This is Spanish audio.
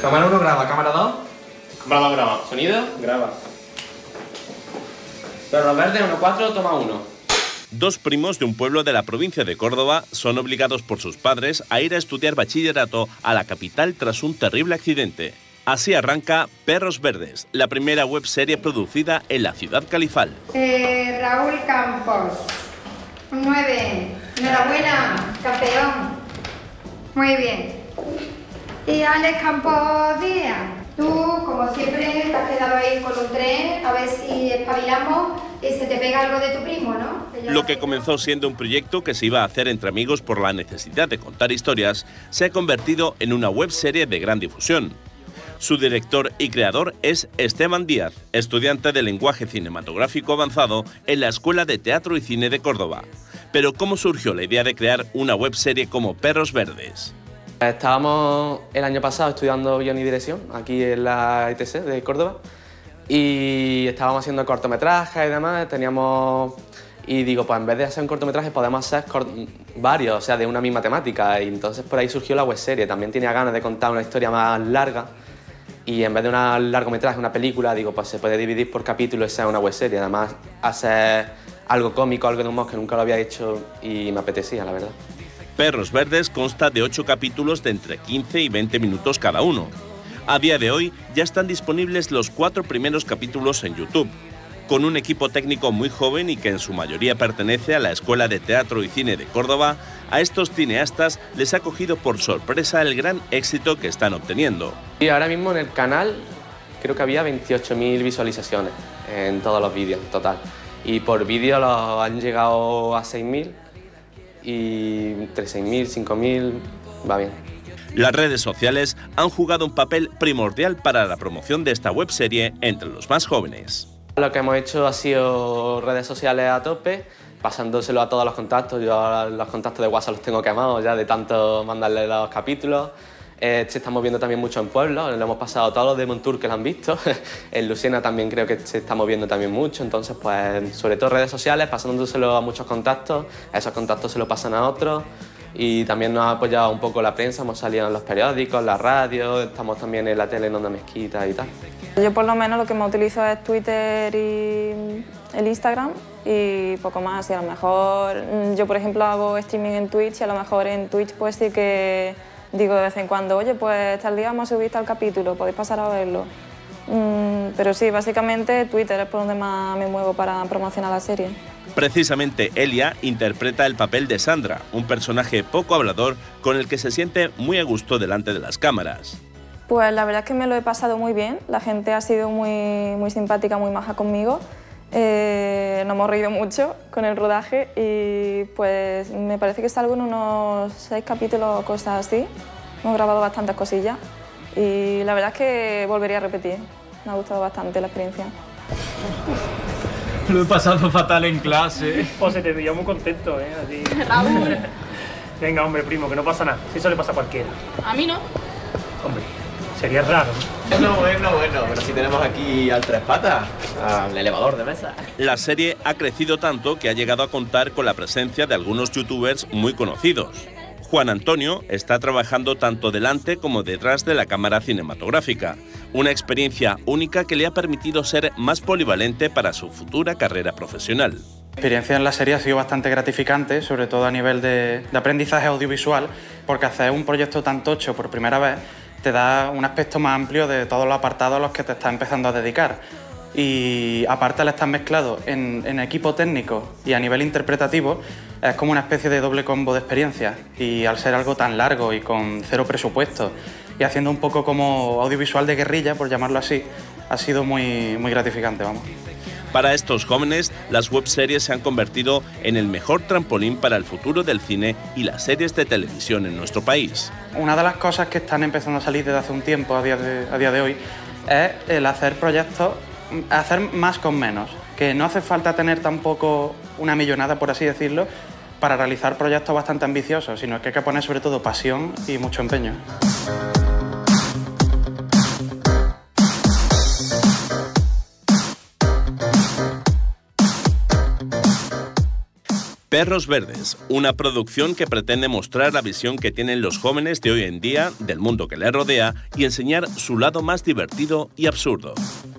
Cámara 1 graba, cámara 2. Cámara 2 graba. Sonido, graba. Perros verdes, 1-4, toma 1. Dos primos de un pueblo de la provincia de Córdoba son obligados por sus padres a ir a estudiar bachillerato a la capital tras un terrible accidente. Así arranca Perros Verdes, la primera webserie producida en la ciudad califal. Raúl Campos, 9. Enhorabuena, campeón. Muy bien. Y Alex Campos Díaz, tú, como siempre, te has quedado ahí con un tren, a ver si espabilamos y se te pega algo de tu primo, ¿no? Lo que comenzó siendo un proyecto que se iba a hacer entre amigos por la necesidad de contar historias, se ha convertido en una webserie de gran difusión. Su director y creador es Esteban Díaz, estudiante de lenguaje cinematográfico avanzado en la Escuela de Teatro y Cine de Córdoba. Pero ¿cómo surgió la idea de crear una webserie como Perros Verdes? Estábamos el año pasado estudiando guión y dirección aquí en la ITC de Córdoba y estábamos haciendo cortometrajes y demás, y digo, pues en vez de hacer un cortometraje podemos hacer varios, o sea, de una misma temática, y entonces por ahí surgió la webserie. También tenía ganas de contar una historia más larga y en vez de un largometraje, una película, digo, pues se puede dividir por capítulos y sea una webserie. Además, hacer algo cómico, algo de humor que nunca lo había hecho y me apetecía, la verdad. Perros Verdes consta de 8 capítulos de entre 15 y 20 minutos cada uno. A día de hoy ya están disponibles los 4 primeros capítulos en YouTube. Con un equipo técnico muy joven y que en su mayoría pertenece a la Escuela de Teatro y Cine de Córdoba, a estos cineastas les ha cogido por sorpresa el gran éxito que están obteniendo. Y ahora mismo en el canal creo que había 28.000 visualizaciones en todos los vídeos en total. Y por vídeo los han llegado a 6.000 y entre 6.000, 5.000, va bien. Las redes sociales han jugado un papel primordial para la promoción de esta webserie entre los más jóvenes. Lo que hemos hecho ha sido redes sociales a tope, pasándoselo a todos los contactos. Yo ahora los contactos de WhatsApp los tengo quemados ya de tanto mandarle los capítulos. Se está moviendo también mucho en pueblos, lo hemos pasado todos los de Montour que lo han visto. En Lucena también creo que se está moviendo también mucho, entonces pues sobre todo redes sociales, pasándoselo a muchos contactos, esos contactos se lo pasan a otros. Y también nos ha apoyado un poco la prensa, hemos salido en los periódicos, en la radio, estamos también en la tele en Onda Mezquita y tal. Yo por lo menos lo que me utilizo es Twitter y el Instagram y poco más. Y a lo mejor yo por ejemplo hago streaming en Twitch y a lo mejor en Twitch pues sí que digo de vez en cuando, oye pues tal día vamos a subir tal capítulo, podéis pasar a verlo. Pero sí, básicamente Twitter es por donde más me muevo para promocionar la serie. Precisamente Elia interpreta el papel de Sandra, un personaje poco hablador con el que se siente muy a gusto delante de las cámaras. Pues la verdad es que me lo he pasado muy bien, la gente ha sido muy simpática, muy maja conmigo. Nos hemos reído mucho con el rodaje y pues me parece que salgo en unos 6 capítulos o cosas así. Hemos grabado bastantes cosillas y la verdad es que volvería a repetir. Me ha gustado bastante la experiencia. Lo he pasado fatal en clase. Pues se te veía muy contento, ¿eh? Así. Raúl. Venga, hombre, primo, que no pasa nada. Si eso le pasa a cualquiera. A mí no. Hombre, sería raro, ¿no? Bueno, pero si tenemos aquí al tres patas, al elevador de mesa. La serie ha crecido tanto que ha llegado a contar con la presencia de algunos youtubers muy conocidos. Juan Antonio está trabajando tanto delante como detrás de la cámara cinematográfica, una experiencia única que le ha permitido ser más polivalente para su futura carrera profesional. La experiencia en la serie ha sido bastante gratificante, sobre todo a nivel de aprendizaje audiovisual, porque hacer un proyecto tan tocho por primera vez te da un aspecto más amplio de todos los apartados a los que te estás empezando a dedicar. Y aparte al estar mezclado en equipo técnico y a nivel interpretativo, es como una especie de doble combo de experiencia. Y al ser algo tan largo y con cero presupuesto y haciendo un poco como audiovisual de guerrilla, por llamarlo así, ha sido muy gratificante, vamos. Para estos jóvenes, las webseries se han convertido en el mejor trampolín para el futuro del cine y las series de televisión en nuestro país. Una de las cosas que están empezando a salir desde hace un tiempo, a día de hoy, es el hacer proyectos, hacer más con menos. Que no hace falta tener tampoco una millonada, por así decirlo, para realizar proyectos bastante ambiciosos, sino que hay que poner sobre todo pasión y mucho empeño. Perros Verdes, una producción que pretende mostrar la visión que tienen los jóvenes de hoy en día del mundo que les rodea y enseñar su lado más divertido y absurdo.